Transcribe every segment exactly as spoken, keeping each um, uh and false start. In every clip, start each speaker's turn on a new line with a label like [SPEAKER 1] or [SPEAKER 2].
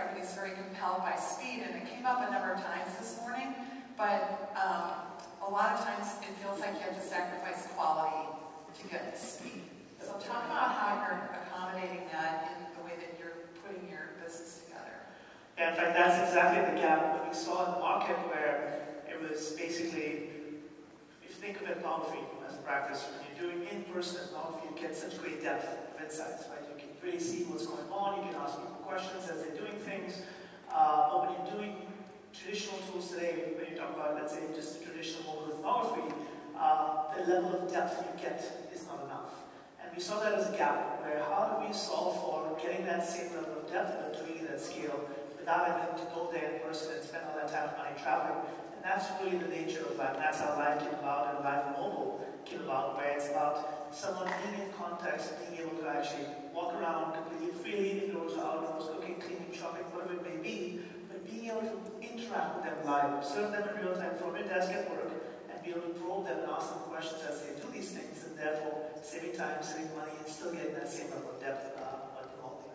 [SPEAKER 1] everybody's very compelled by speed, and it came up a number of times this morning, but um, a lot of times it feels like you have to sacrifice quality to get speed. So talk about how you're accommodating that in the way that you're putting your business together.
[SPEAKER 2] Yeah, in fact, that's exactly the gap that we saw in the market, where it was basically, if you think of ethnography as a practice, when you're doing in-person ethnography, you get such great depth of insights, right? You can really see what's going on, you can ask people questions as they're doing things, uh, but when you're doing traditional tools today, when you talk about, let's say, just traditional mobile ethnography, uh, the level of depth you get is not enough. And we saw that as a gap, where how do we solve for getting that same level of depth, but doing it at scale, without having to go there in person and spend all that time and money traveling. And that's really the nature of life. That's how life came about, and life mobile came about, where it's about someone being in context, being able to actually walk around completely freely, indoors or outdoors, cooking, cleaning, shopping, whatever it may be, but being able to interact with them live, serve them in real time from your desk at work, and be able to probe them and ask them questions as they do these things, and therefore saving time, saving money, and still getting that same level of depth uh, but remotely.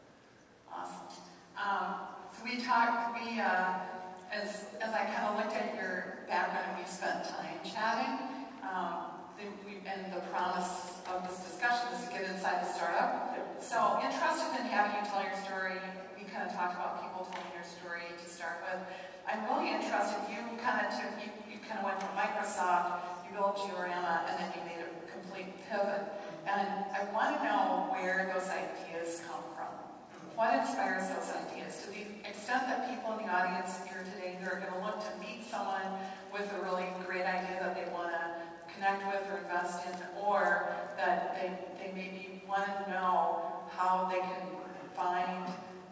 [SPEAKER 1] Awesome. Um, so we talked, we, uh, as, as I kind of looked at your background, we spent time chatting, um, the, we, and the promise of this discussion is to get inside the startup. So interested in having you tell your story. We kind of talked about people telling their story to start with. I'm really interested, you kind of took, you, you kind of went from Microsoft, you built Georama, and then you made a complete pivot. And I want to know where those ideas come from. What inspires those ideas? To the extent that people in the audience here today, they're going to look to meet someone with a really great idea that they want to connect with or invest in, or that they, they maybe want to know how they can find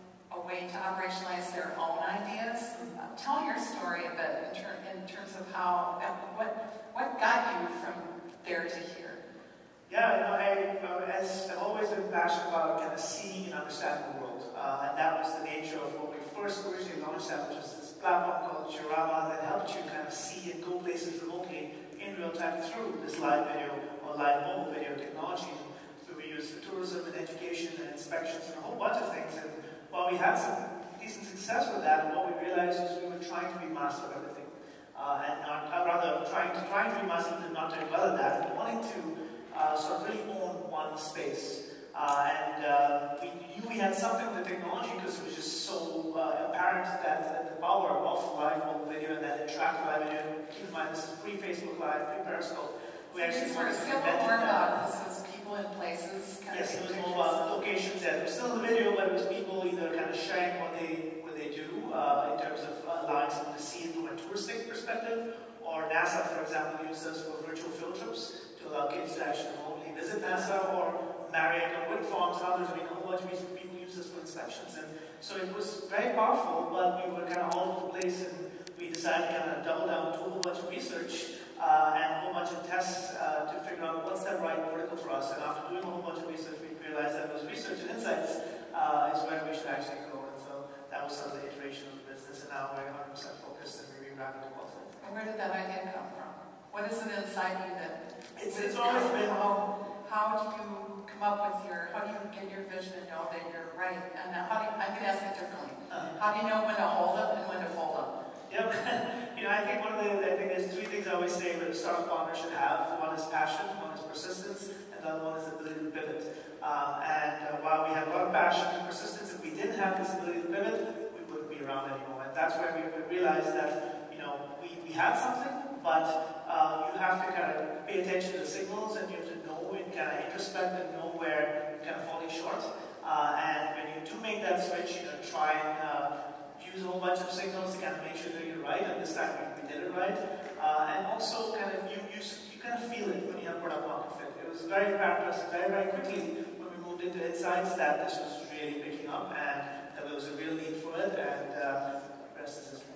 [SPEAKER 1] a way to operationalize their own ideas. Uh, tell your story a bit in, ter in terms of how, uh, what, what got you from there to here?
[SPEAKER 2] Yeah, you know, I, uh, as I've always been passionate about kind of seeing and understanding the world, uh, and that was the nature of what we first originally launched at, which was this platform called Georama that helped you kind of see and go places remotely in real time through this live video or live mobile video technology. So we used for tourism and education and inspections and a whole bunch of things. And while we had some decent success with that, what we realized is we were trying to be master of everything, uh, and not, uh, rather trying to trying to be master and not doing well at that, and wanting to Uh, sort of really own one space. Uh, and uh, we knew we had something with the technology because it was just so uh, apparent that, that the power of live mobile video and that interactive live video, keep in mind this is pre-Facebook Live, pre-Periscope. We actually
[SPEAKER 1] sort of skip more about this was people in places. Kind
[SPEAKER 2] yes,
[SPEAKER 1] of
[SPEAKER 2] it was mobile locations. Yeah, it was still the video, but it was people either kind of sharing what they what they do uh, in terms of uh, allowing someone to see it from a touristic perspective, or NASA, for example, used us for virtual field trips to allow kids to actually remotely visit NASA, or Marriott or wind farms and others. I mean, a whole bunch of people use this for inspections. And so it was very powerful, but we were kind of all over the place, and we decided to kind of double down, do a whole bunch of research uh, and a whole bunch of tests uh, to figure out what's that right vertical for us. And after doing a whole bunch of research, we realized that those research and insights uh, is where we should actually go. And so that was sort of the iteration of the business, and now we're one hundred percent focused and really rapid development.
[SPEAKER 1] And where did that idea come from? What is it inside you that
[SPEAKER 2] It's, it's always been.
[SPEAKER 1] How, how do you come up with your, how do you get your vision and know that you're right? And how do you, I could ask it differently. Uh, how do you know when to hold up and when to fold up?
[SPEAKER 2] Yep. You know, I think one of the, I think there's three things I always say that a startup founder should have. One is passion, one is persistence, and the other one is the ability to pivot. Um, and uh, while we had a lot of passion and persistence, if we didn't have this ability to pivot, we wouldn't be around anymore. And that's where we realized that, you know, we, we had something, but uh, you have to kind of pay attention to the signals, and you have to know and kind of introspect and know where you're kind of falling short. Uh, and when you do make that switch, you know, try and uh, use a whole bunch of signals to kind of make sure that you're right, and this time we, we did it right. Uh, and also kind of, you, you, you kind of feel it when you have product market fit. It was very apparent to us very, very quickly when we moved into insights that this was really picking up, and that there was a real need for it, and uh, the rest is history.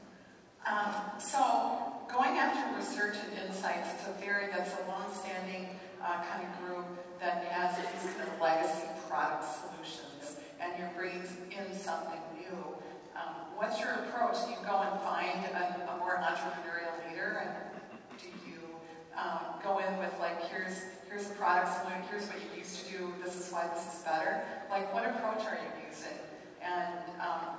[SPEAKER 1] Um, so, going after research and insights, it's a very, that's a long-standing uh, kind of group that has these kind of legacy product solutions, and you're bringing in something new. Um, what's your approach? Do you go and find a, a more entrepreneurial leader, and do you um, go in with like, here's here's a product solution, here's what you used to do, this is why this is better? Like, what approach are you using? And um,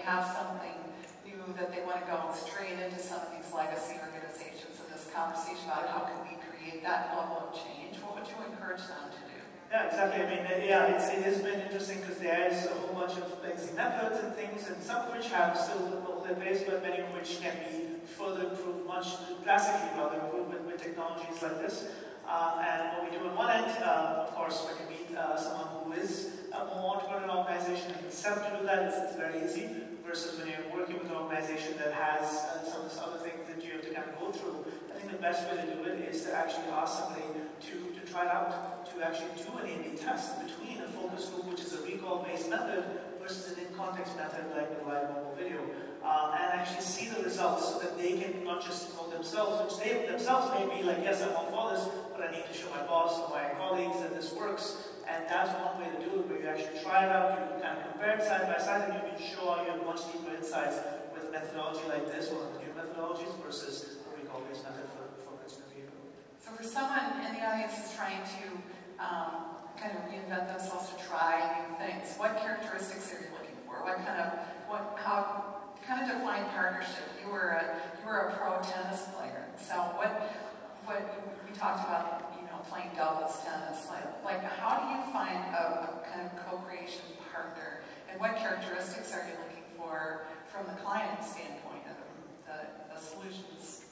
[SPEAKER 1] have something new that they want to go straight into some of these legacy organizations and this conversation about how can we create that level of change, what would you encourage them to do?
[SPEAKER 2] Yeah, exactly. I mean, yeah, it's, it has been interesting because there is a whole bunch of legacy methods and things, and some of which have still all their place, but many of which can be further improved, much drastically rather improved with, with technologies like this. Uh, and what we do on one end, uh, of course, when you meet uh, someone who is a more entrepreneurial organization and can set up to do that, it's, it's very easy, versus when you're working with an organization that has uh, some of these other things that you have to kind of go through. I think the best way to do it is to actually ask somebody to, to try it out, to actually do an A B test between a focus group, which is a recall-based method, versus an in-context method like the live mobile video, um, and actually see the results so that they can not just know themselves, which they themselves may be like, yes, I'm all for this, but I need to show my boss or my colleagues that this works. And that's one way to do it, where you actually try it out, you can kind of compare it side by side, and you can show how you have much deeper insights with a methodology like this, one of the new methodologies, versus the recall-based method for, for consumer behavior.
[SPEAKER 1] So for someone in the audience who's trying to um, kind of reinvent themselves to try new things, what characteristics are you looking for? What kind of, what, how, kind of define partnership? You were a, you were a pro tennis player, so what, what we talked about, you know, playing doubles tennis, like, like how do you find a, a kind of co-creation partner, and what characteristics are you looking for from the client standpoint of the, the solutions?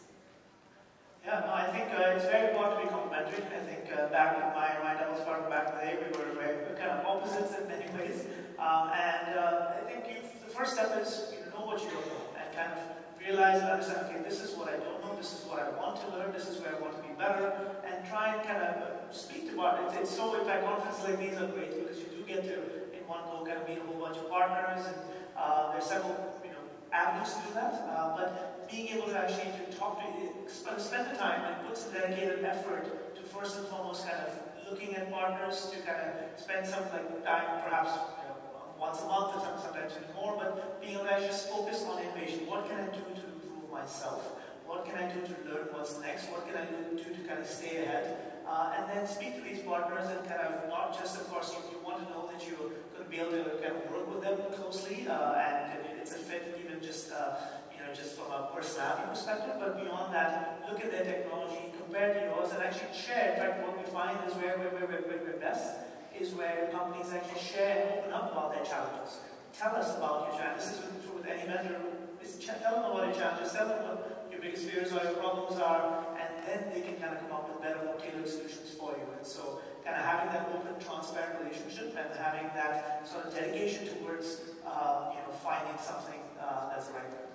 [SPEAKER 2] Yeah, no, I think uh, it's very important to be complementary. I think uh, back in my, my doubles partner back in the day, we were, we were kind of opposites in many ways. Um, and uh, I think you, the first step is you know what you don't know, and kind of realize and understand, okay, this is what I don't know, this is what I want to learn, this is where I want to be better, and try and kind of uh, speak to partners. It's so, in fact, conferences like these are great because you do get to, in one go, kind of meet a whole bunch of partners, and uh, there's several, you know, avenues to do that, uh, but being able to actually to talk to, spend the time and put some dedicated effort to first and foremost kind of looking at partners, to kind of spend some like time, perhaps you know, once a month or sometimes even more, but being able to actually just focus on innovation. What can I do to improve myself? What can I do to learn what's next? What can I do to kind of stay ahead? Uh, and then speak to these partners and kind of not just, of course, you, you want to know that you're going to be able to kind of work with them closely uh, and it's a fit even just, uh, you know, just from a personality perspective, but beyond that, look at their technology, compare to yours, and actually share. In fact, what we find is where we're, where we're, where we're best is where companies actually share and open up about their challenges. Tell us about your challenges. This is true with any vendor. Tell them about your challenges, tell them what your biggest fears or your problems are, and then they can kind of come up with better, more tailored solutions for you. And so kind of having that open, transparent relationship and having that sort of dedication towards uh, you know, finding something uh, that's the right fit.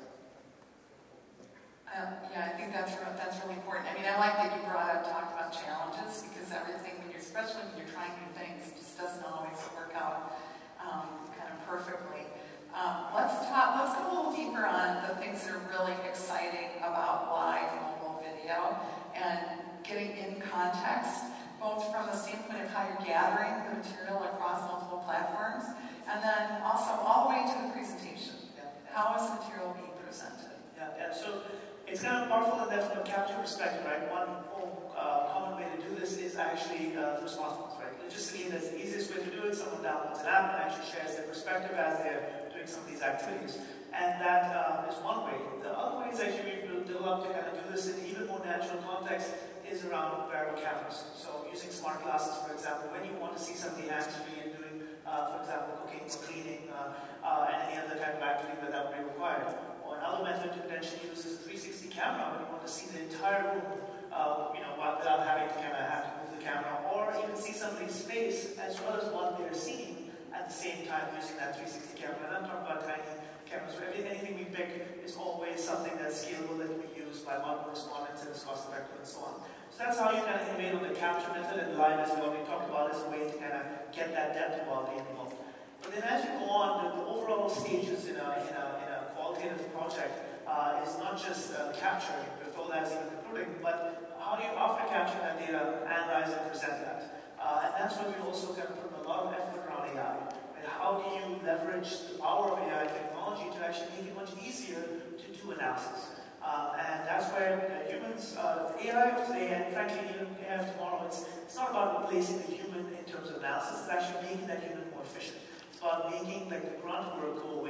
[SPEAKER 1] Um, yeah, I think that's re that's really important. I mean, I like that you brought up, talked about challenges, because everything, when you're, especially when you're trying new things, it just doesn't always work out um, kind of perfectly. Um, let's talk. Let's go a little deeper on the things that are really exciting about live mobile video and getting in context, both from the standpoint of how you're gathering the material across multiple platforms, and then also all the way to the presentation.
[SPEAKER 2] Yeah.
[SPEAKER 1] How is the material being presented?
[SPEAKER 2] Yeah, yeah. So it's kind of powerful in that from a capture perspective, right? One uh, common way to do this is actually uh, through smartphones, right? Logistically, that's the easiest way to do it. Someone downloads an app and actually shares their perspective as they're doing some of these activities. And that uh, is one way. The other way is actually we've developed to kind of do this in even more natural context is around wearable cameras. So using smart glasses, for example, when you want to see somebody hands-free and doing, uh, for example, cooking or cleaning uh, uh, and any other type of activity where that would be required. Or another method to potentially use is a three sixty camera when you want to see the entire room, uh, you know, without having to kind of have to move the camera, or even see somebody's face as well as what they're seeing at the same time using that three sixty camera. And I'm talking about tiny cameras where anything we pick is always something that's scalable that can be used by multiple respondents and is cost effective and so on. So that's how you kind of innovate on the capture method, and live, as we already talked about, is a way to kind of get that depth while being involved. But then as you go on, the, the overall stages in a, in a, in a qualitative project uh, is not just uh, capturing, before that is even recruiting, but how do you, after capturing that data, analyze and present that? Uh, and that's where we also kind of put a lot of effort around A I. And how do you leverage the power of A I technology to actually make it much easier to do analysis? Uh, and that's where uh, humans, uh, A I of today, and frankly even A I of tomorrow, it's, it's not about replacing the human in terms of analysis, it's actually making that human more efficient. It's about making like the grunt work go away.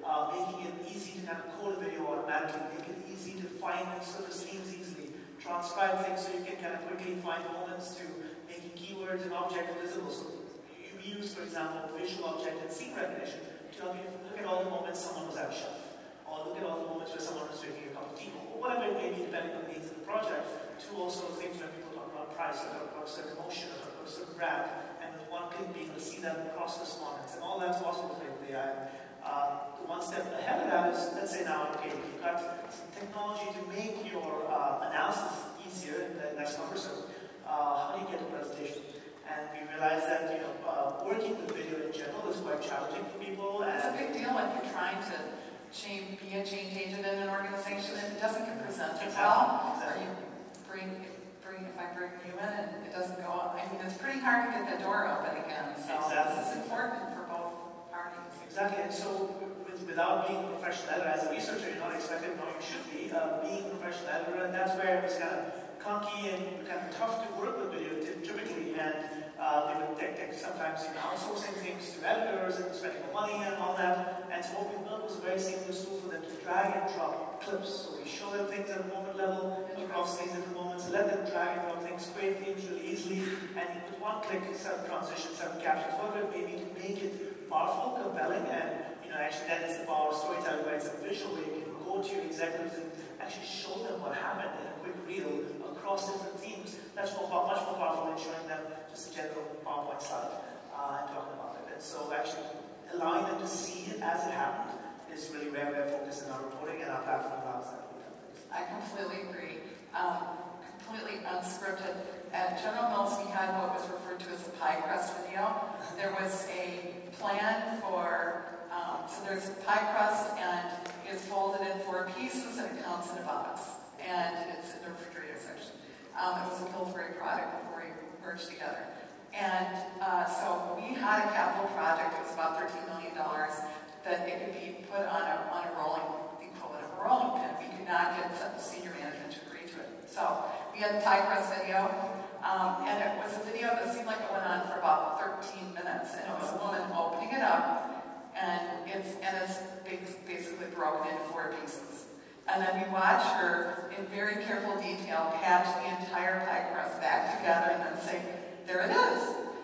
[SPEAKER 2] uh, making it easy to kind of code a video automatically, make it easy to find sort of scenes easily, transcribe things so you can kind of quickly find moments to making keywords and object visible. So you use, for example, visual object and scene recognition to help you look at all the moments someone was at a shelf, or look at all the moments where someone was drinking a cup of tea, or whatever it may be, depending on the needs of the project, to also things when people talk about price, or talk about a certain emotion, or talk about a certain brand, and with one click being able to see that across respondents, and all that's possible with A I. Uh, the one step ahead of that is, let's say now, okay, you've got some technology to make your uh, analysis easier and less cumbersome. Uh, how do you get a presentation? And we realized that, you know, uh, working with video in general is quite challenging for people. And
[SPEAKER 1] it's a big deal when you're trying to change, be a change agent in an organization and it doesn't get presented
[SPEAKER 2] exactly,
[SPEAKER 1] well.
[SPEAKER 2] exactly.
[SPEAKER 1] Or you bring, bring, if I bring you in and it doesn't go up, I mean, it's pretty hard to get the door open again. So
[SPEAKER 2] exactly.
[SPEAKER 1] this is important for both parties.
[SPEAKER 2] Exactly, and so with, without being a professional editor, as a researcher, you're not expected, no, you should be, uh, being a professional editor, and that's where it was kind of clunky and kind of tough to work with video typically, and uh, they would take, take sometimes you know, outsourcing things to editors and spending more money and all that. And so what we built was a very seamless tool for them to drag and drop clips. So we show them things at a moment level, across things at the moments, let them drag and drop things, create themes really easily, and with one click, set up transitions, set up captions, whatever it may be to make it powerful, compelling, and you know, actually that is the power of storytelling, where it's a visual way you can go to your executives and actually show them what happened in a quick reel across different themes. That's more, much more powerful than showing them just a general PowerPoint slide uh, and talking about it. And so actually allowing them to see it as it happened is really where we're focused in our reporting, and our platform allows that.
[SPEAKER 1] I completely agree. Um, completely unscripted. At General Mills, we had what was referred to as a pie crust video. There was a plan for, um, so there's a pie crust and it's folded in four pieces and it comes in a box. And it's in the refrigerator section. Um, it was a Pillsbury product before we merged together. And uh, so we had a capital project, it was about thirteen million dollars, that it could be put on a, on a rolling, the equivalent of a rolling pin. We could not get some senior management to agree to it. So we had the pie crust video, um, and it was a video that seemed like it went on for about thirteen minutes. And it was a woman opening it up, and it's, and it's basically broken into four pieces. And then we watch her, in very careful detail, patch the entire pie crust back together and then say, there it is.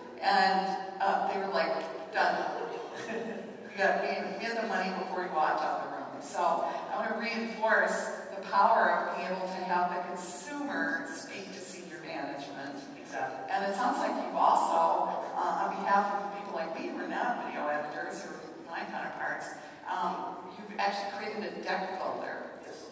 [SPEAKER 1] And uh, they were like, done. we, got, we, we had the money before we walked out of the room. So I want to reinforce the power of being able to have the consumer speak to senior management.
[SPEAKER 2] Exactly.
[SPEAKER 1] And it sounds like you've also, uh, on behalf of people like me who are not video editors or my counterparts, um, you've actually created a deck builder.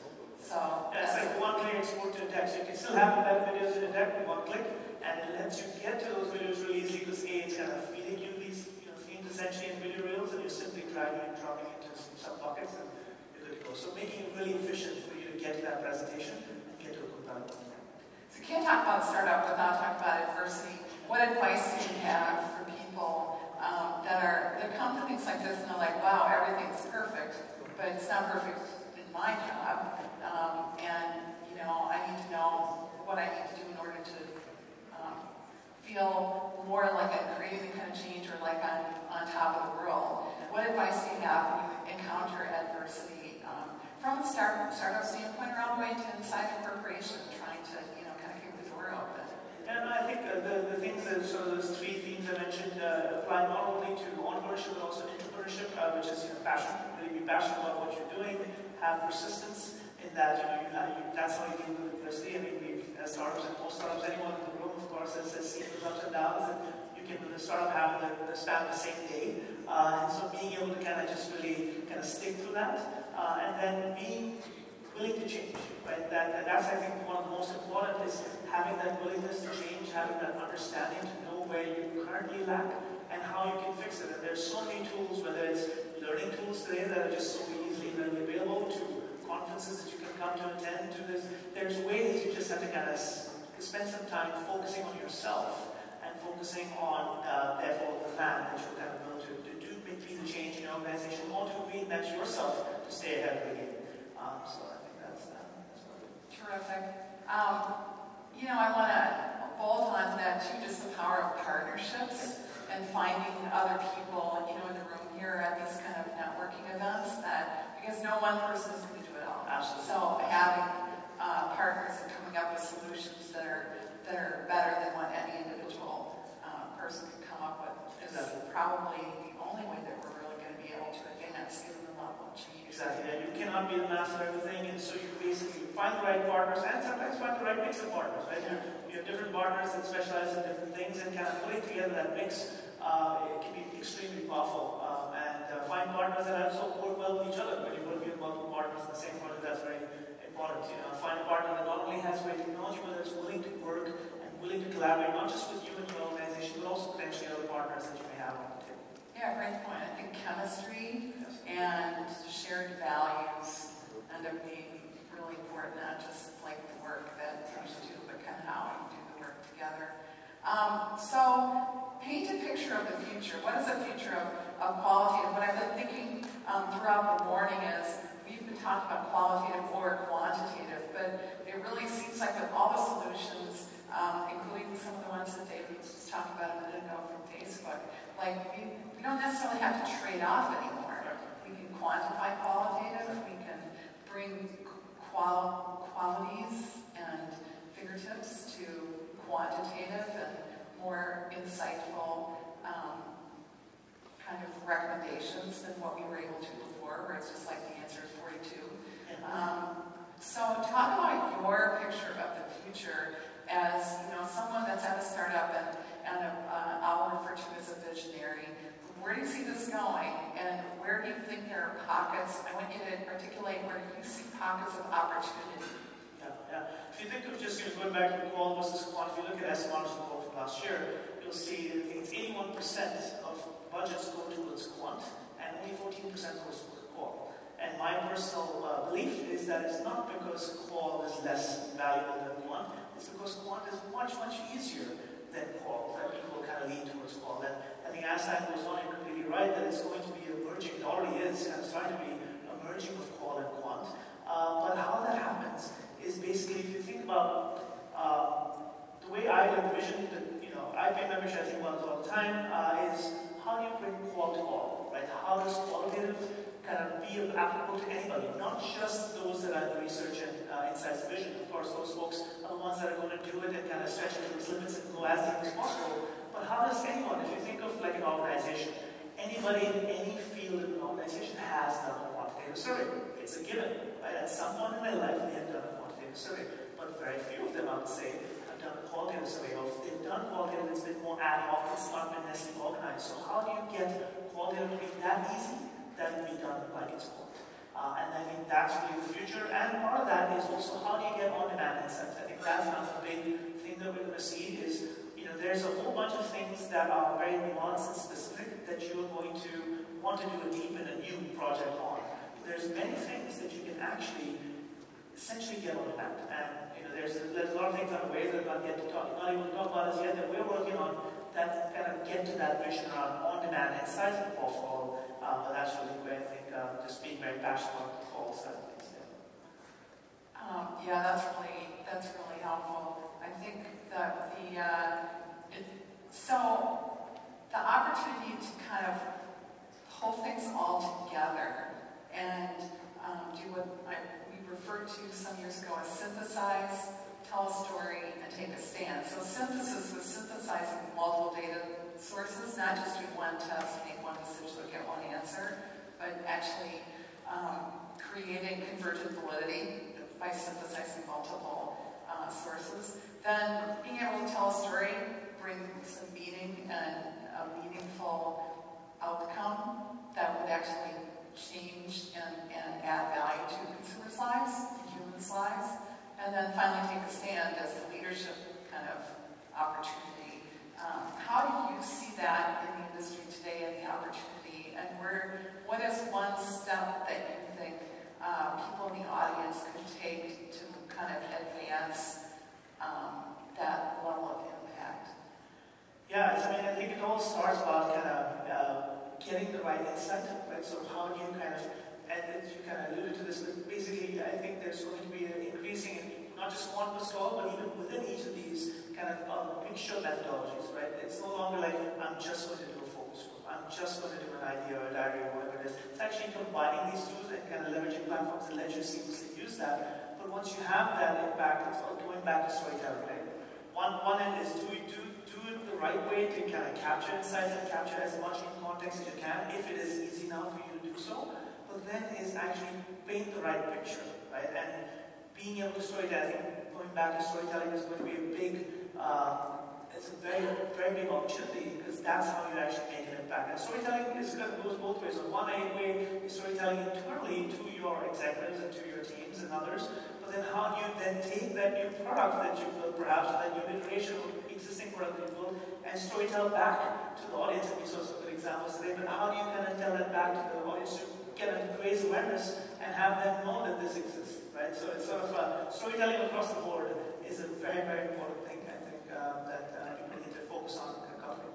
[SPEAKER 1] So
[SPEAKER 2] yeah, it's like one click export to a deck. So you can still have embedded videos in a deck with one click, and it lets you get to those videos really easily because A, it's kind of feeding you these you know, themes essentially in video reels, and you're simply dragging and dropping into some sub buckets, and you're good to go. So making it really efficient for you to get to that presentation and get to a compelling one.
[SPEAKER 1] So you can't talk about startup without talking about adversity. What advice do you have for people um, that are that come to things like this and they're like, wow, everything's perfect, but it's not perfect in my job. Um, and, you know, I need to know what I need to do in order to um, feel more like I'm creating the kind of change or like I'm on top of the world. What advice do you have when you encounter adversity um, from a start, startup standpoint or all the way to inside a corporation trying to, you know, kind of keep the door open?
[SPEAKER 2] And I think uh, the, the things that, so those three themes I mentioned uh, apply not only to entrepreneurship but also entrepreneurship, uh, which is, you know, passion, really be passionate about what you're doing, have persistence, in that, you know, you have, you, that's how you deal with adversity. I mean, we, as startups and most startups, anyone in the room, of course, has, has seen those ups and downs, and you can, with a startup, have the, the span the same day. Uh, and so being able to kind of just really kind of stick through that, uh, and then being willing to change, right? That, that, that's, I think, one of the most important is having that willingness to change, having that understanding to know where you currently lack and how you can fix it. And there's so many tools, whether it's learning tools today that are just so easily readily available, to conferences that you can come to attend to this. There's ways you just have to kind of spend some time focusing on yourself and focusing on, uh, therefore, the plan that you're kind of built to, to do be the change in your organization or to reinvent yourself to stay ahead of the game. Um, so I think that's, uh, that's what it is.
[SPEAKER 1] Terrific. Um, you know, I want to bolt on to that too, just the power of partnerships and finding other people, you know, in the room here at these kind of networking events that because no one person is going to do it all.
[SPEAKER 2] Absolutely.
[SPEAKER 1] So having uh, partners and coming up with solutions that are that are better than what any individual uh, person can come up with is exactly. probably the only way that we're really going to be able to advance given the level of change.
[SPEAKER 2] Exactly. Yeah, you cannot be the master of everything, and so you basically find the right partners and sometimes find the right mix of partners, right? You, you have different partners that specialize in different things, and kind of putting together that mix uh, it can be extremely powerful. Um, and uh, find partners that also work well with each other. When you're working with multiple partners in the same project, that's very important. You know, find a partner that not only has great technology, but that's willing to work and willing to collaborate, not just with you and your organization, but also potentially other partners that you may have on the table.
[SPEAKER 1] Yeah, great point. I think chemistry yes. and shared values end up being really important, not just like the work that you do, but kind of how you do the work together. Um, so, paint a picture of the future. What is the future of, of qualitative? What I've been thinking um, throughout the morning is we've been talking about qualitative or quantitative, but it really seems like with all the solutions, um, including some of the ones that David was just talking about a minute ago from Facebook, like we, we don't necessarily have to trade off anymore. We can quantify qualitative, we can bring qual qualities and figuratives to quantitative and more insightful um, kind of recommendations than what we were able to before, where it's just like the answer is forty-two. Um, so talk about your picture of the future as, you know, someone that's at a startup and, and a, uh, I'll refer to as a visionary. Where do you see this going? And where do you think there are pockets? I want you to articulate where you see pockets of opportunity.
[SPEAKER 2] Yeah, yeah. If you think of just, you know, going back to qual versus quant, if you look at S M R's report from last year, you'll see that I think it's eighty-one percent of budgets go towards quant, and only fourteen percent goes towards qual. And my personal uh, belief is that it's not because qual is less valuable than quant, it's because quant is much, much easier than qual, that people kind of lean towards qual. And I think as time goes on, you're completely right that it's going to be emerging, it already is kind of starting to be emerging with qual and quant. Uh, but how that happens is basically, if you think about uh, the way I envision the, you know, I P membership, I think about this all the time, uh, is how do you bring qual to all, right? How does qualitative kind of be applicable to anybody, not just those that are in research and uh, insights division. Of course, those folks are the ones that are going to do it and kind of stretch it to its limits and go as deep as possible. But how does anyone, if you think of like an organization, anybody in any field of an organization has done a quantitative survey. It's a given, right? At some point in their life, they have done a quantitative survey. But very few of them, I would say, have done a qualitative survey. Or if they've done qualitative, it's been more ad hoc, it's not been necessarily organized. So how do you get qualitative to be that easy? That will be done like it's called. Uh, and I think that's really the future. And part of that is also how do you get on-demand insights? I think that's another big thing that we're going to see is, you know, there's a whole bunch of things that are very nuanced and specific that you're going to want to do a deep and a new project on. There's many things that you can actually essentially get on demand. And, you know, there's a, there's a lot of things on the way that I'm not yet to talk, not even to talk about as yet, that we're working on that kind of get to that vision around on-demand insights and for Uh, but that's really where I think uh, just being very passionate about the call side of things. Yeah.
[SPEAKER 1] Um, yeah, that's really that's really helpful. I think that the uh, it, so the opportunity to kind of pull things all together and um, do what I, we referred to some years ago as synthesize, tell a story, and take a stand. So synthesis was synthesizing multiple data sources, not just do one test, make one decision, get one answer, but actually um, creating convergent validity by synthesizing multiple uh, sources. Then being able to tell a story, bring some meaning and a meaningful outcome that would actually change and, and add value to consumers' lives, humans' lives. And then finally take a stand as the leadership kind of opportunity. Um, how do you see that in the industry today and the opportunity? And where, what is one step that you think uh, people in the audience could take to kind of advance um, that level of impact?
[SPEAKER 2] Yeah, I mean, I think it all starts about kind of uh, getting the right insight, right? So how do you kind of, and you kind of alluded to this, but basically I think there's going to be an increasing, not just one per stall, but even within each of these kind of uh, mixture methodologies, right? It's no longer like, I'm just going to do a focus group, I'm just going to do an idea or a Gallery or whatever it is. It's actually combining these tools and kind of leveraging platforms that let you seamlessly use that. But once you have that impact, it's all going back to storytelling, right? One, one end is do, do, do it the right way to kind of capture insights and capture as much in context as you can, if it is easy now for you to do so. But then is actually paint the right picture, right? And being able to storytell, I think going back to storytelling is going to be a big, uh, it's a very, very big opportunity because that's how you actually make an impact. And storytelling is kind of goes both ways. On one way is storytelling internally to your executives and to your teams and others, but then how do you then take that new product that you built, perhaps that new iteration of existing product that you built, and storytell back to the audience. And we saw some good examples today, but how do you kind of tell that back to the audience to get and raise awareness and have them know that this exists, right? So it's sort of uh, storytelling across the board is a very, very important thing, I think, uh, that uh, people need to focus on in the company.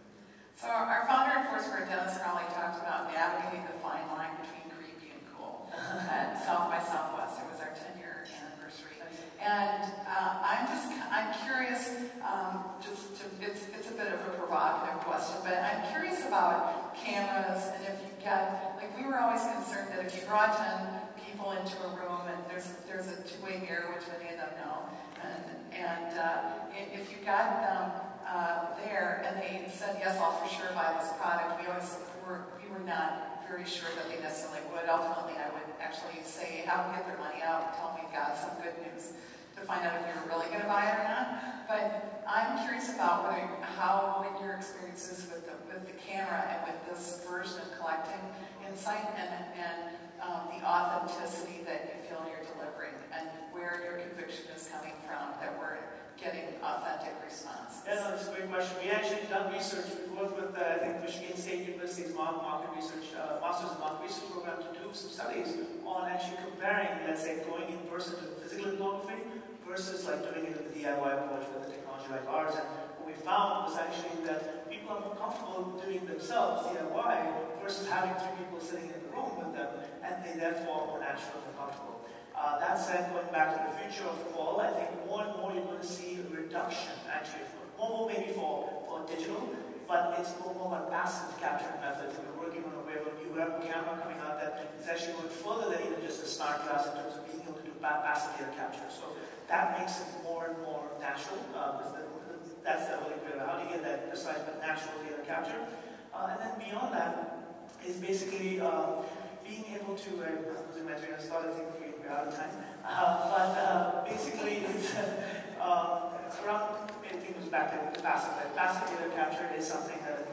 [SPEAKER 1] So our founder and Foursquare, Dennis Crowley, talked about navigating the fine line between creepy and cool at South by Southwest. It was our ten-year anniversary. And uh, I'm just, I'm curious, um, just to, it's, it's a bit of a provocative question, but I'm curious about cameras, and if you get, like we were always concerned that if you brought ten people into a room and there's there's a two-way mirror, which many of them know, and, and uh, if you got them uh, there and they said, yes, I'll for sure buy this product, we always were, we were not very sure that they necessarily would. Ultimately, I would actually say, have them get their money out and tell them we've got some good news to find out if you're really going to buy it or not. But I'm curious about whether, how, what your experience is with the, with the camera and with this version of collecting insight and, and um, the authenticity that you feel you're delivering and where your conviction is coming from, that we're getting authentic response.
[SPEAKER 2] Yeah, no, that's a great question. We actually done research. We worked with, uh, I think, Michigan State University's market research, uh, Masters in Market Research program to do some studies on actually comparing, let's say, going in person to physical ethnography versus like doing it with the D I Y approach with a technology like ours. And what we found was actually that people are more comfortable doing themselves D I Y versus having three people sitting in the room with them, and they therefore are more natural and comfortable. Uh, that said, going back to the future of call, I think more and more you're going to see a reduction, actually, for mobile maybe for, for digital, but it's more, more about passive capturing methods. And we're working on a way of a new web camera coming out that is actually going further than even just a smart glass in terms of being able to do passive data capture. So that makes it more and more natural. Uh, because the, that's the holy grail. How do you get that precise but natural data capture? Uh, and then beyond that is basically uh, being able to, uh, I'm losing my train of thought, I think we, we're out of time. Uh, but uh, basically, it's uh, around, I think it was back to passive. Right? Passive data capture is something that